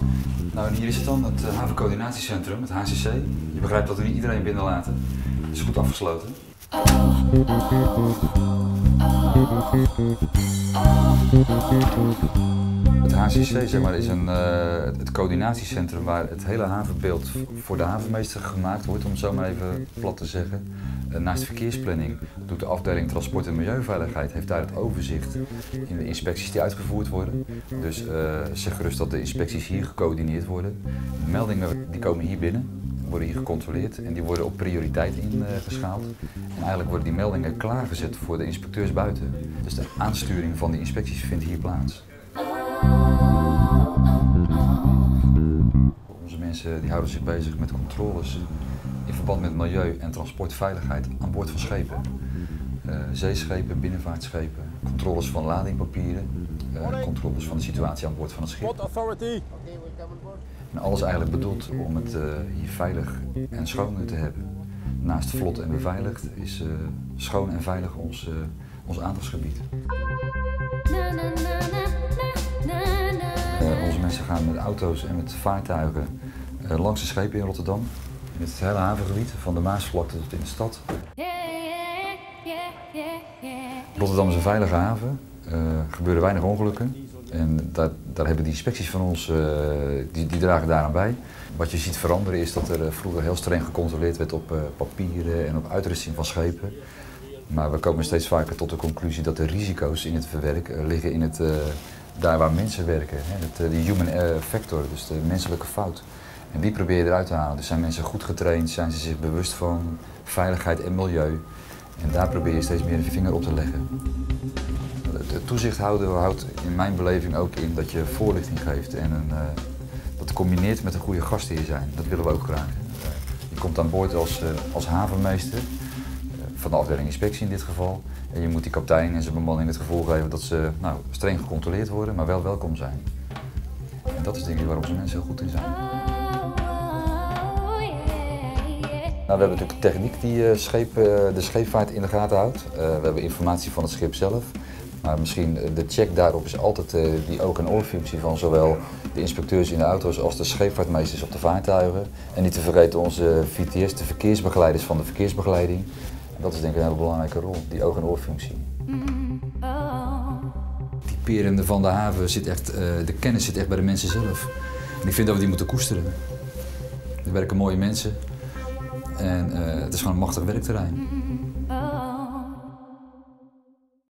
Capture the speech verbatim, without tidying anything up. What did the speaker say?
Nou, en hier is het dan, het havencoördinatiecentrum, het H C C. Je begrijpt dat we niet iedereen binnenlaten. Het is goed afgesloten. Het H C C zeg maar, is een, uh, het coördinatiecentrum waar het hele havenbeeld voor de havenmeester gemaakt wordt, om het zo maar even plat te zeggen. Uh, naast verkeersplanning doet de afdeling Transport en Milieuveiligheid heeft daar het overzicht in de inspecties die uitgevoerd worden. Dus uh, zeg gerust dat de inspecties hier gecoördineerd worden. De meldingen die komen hier binnen, worden hier gecontroleerd en die worden op prioriteit ingeschaald. En eigenlijk worden die meldingen klaargezet voor de inspecteurs buiten. Dus de aansturing van die inspecties vindt hier plaats. Onze mensen die houden zich bezig met controles in verband met milieu en transportveiligheid aan boord van schepen. Uh, zeeschepen, binnenvaartschepen, controles van ladingpapieren, uh, controles van de situatie aan boord van het schip. En alles eigenlijk bedoeld om het uh, hier veilig en schoon te hebben. Naast vlot en beveiligd is uh, schoon en veilig ons, uh, ons aandachtsgebied. Uh, onze mensen gaan met auto's en met vaartuigen uh, langs de schepen in Rotterdam. In het hele havengebied, van de Maasvlakte tot in de stad. Rotterdam is een veilige haven, er uh, gebeuren weinig ongelukken. En daar, daar hebben die inspecties van ons, uh, die, die dragen daaraan bij. Wat je ziet veranderen is dat er uh, vroeger heel streng gecontroleerd werd op uh, papieren en op uitrusting van schepen. Maar we komen steeds vaker tot de conclusie dat de risico's in het verwerk uh, liggen in het, uh, daar waar mensen werken. Hè, het, uh, de human uh, factor, dus de menselijke fout. En die probeer je eruit te halen. Dus zijn mensen goed getraind, zijn ze zich bewust van veiligheid en milieu. En daar probeer je steeds meer een vinger op te leggen. Het toezichthouder houdt in mijn beleving ook in dat je voorlichting geeft en een, uh, dat combineert met een goede gastheer zijn. Dat willen we ook graag. Uh, je komt aan boord als, uh, als havenmeester, uh, van de afdeling inspectie in dit geval. En je moet die kapitein en zijn bemanning het gevoel geven dat ze nou, streng gecontroleerd worden, maar wel welkom zijn. En dat is denk ik waar onze mensen heel goed in zijn. Nou, we hebben natuurlijk techniek die uh, scheep, uh, de scheepvaart in de gaten houdt. Uh, we hebben informatie van het schip zelf. Maar misschien de check daarop is altijd uh, die oog- en oorfunctie van zowel de inspecteurs in de auto's als de scheepvaartmeesters op de vaartuigen. En niet te vergeten onze V T S, de verkeersbegeleiders van de verkeersbegeleiding. En dat is denk ik een hele belangrijke rol, die oog- en oorfunctie. Die perende van de haven zit echt, uh, de kennis zit echt bij de mensen zelf. En ik vind dat we die moeten koesteren. Er werken mooie mensen en uh, het is gewoon een machtig werkterrein.